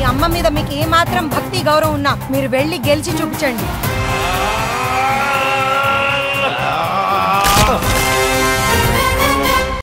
అమ్మ మీద మీకు ఏమాత్రం భక్తి గౌరవం ఉన్నా మీరు వెళ్ళి గెలిచి చూపించండి.